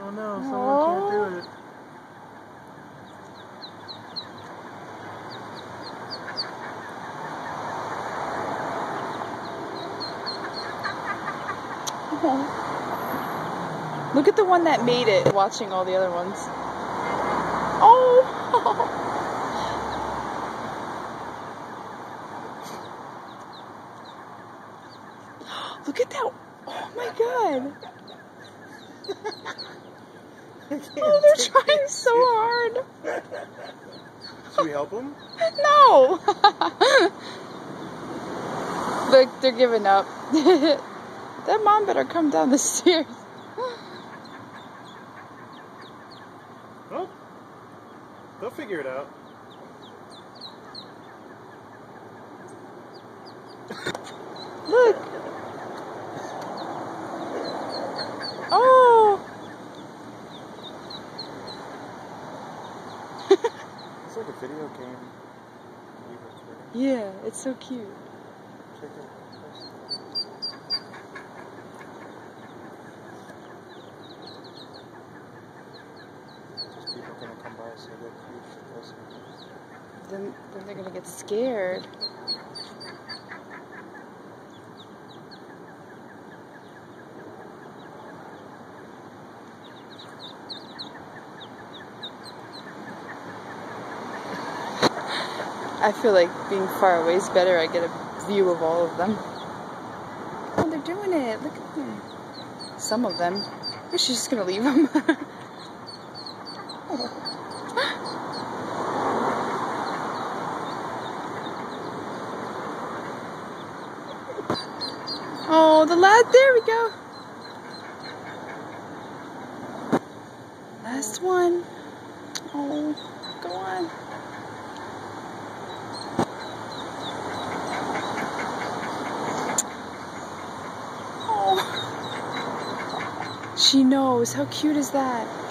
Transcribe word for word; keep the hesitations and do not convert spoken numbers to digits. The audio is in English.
Oh no, someone can't do it. Oh. Look at the one that made it, watching all the other ones. Oh! Look at that! Oh my god! Oh, they're trying so hard! Should we help them? No! Look, they're giving up. That mom better come down the stairs. Well, they'll figure it out. Look! Oh! It's like a video game. Yeah, it's so cute. Check it. Just people gonna come by so they're huge to listen. Then, then they're gonna get scared. I feel like being far away is better. I get a view of all of them. Oh, they're doing it. Look at them. Some of them. Or she's just gonna leave them. Oh, the lad. There we go. Last one. Oh, go on. She knows. How cute is that?